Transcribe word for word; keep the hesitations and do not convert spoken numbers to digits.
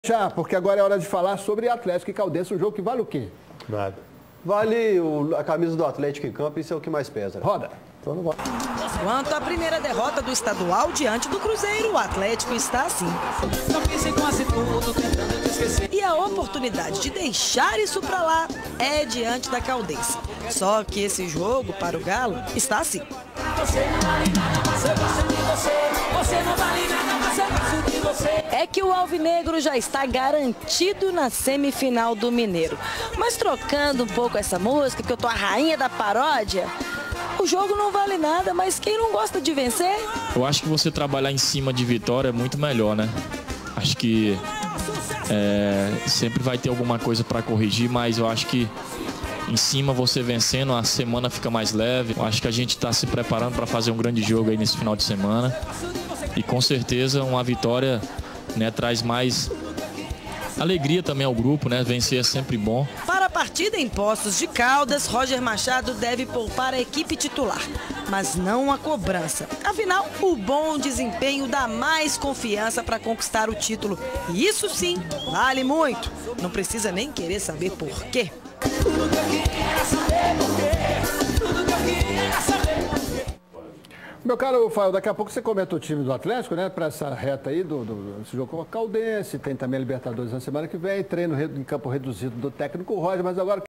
Já, porque agora é hora de falar sobre Atlético e Caldense, um jogo que vale o quê? Nada. Vale o, a camisa do Atlético em campo, isso é o que mais pesa. Né? Roda. Então não vale. Quanto à primeira derrota do estadual diante do Cruzeiro, o Atlético está assim. E a oportunidade de deixar isso pra lá é diante da Caldense. Só que esse jogo, para o Galo, está assim. É que o Alvinegro já está garantido na semifinal do Mineiro. Mas trocando um pouco essa música, que eu tô a rainha da paródia, o jogo não vale nada, mas quem não gosta de vencer? Eu acho que você trabalhar em cima de vitória é muito melhor, né? Acho que é, sempre vai ter alguma coisa para corrigir, mas eu acho que em cima você vencendo, a semana fica mais leve. Eu acho que a gente está se preparando para fazer um grande jogo aí nesse final de semana. E com certeza uma vitória, né, traz mais alegria também ao grupo, né? Vencer é sempre bom. Para a partida em Poços de Caldas, Roger Machado deve poupar a equipe titular, mas não a cobrança. Afinal, o bom desempenho dá mais confiança para conquistar o título. E isso sim, vale muito. Não precisa nem querer saber por quê. Tudo que eu queria saber por quê. Tudo que eu queria saber. Meu caro Fael, daqui a pouco você comenta o time do Atlético, né? Para essa reta aí do, do desse jogo com a Caldense, tem também a Libertadores na semana que vem, treino em campo reduzido do técnico Roger, mas agora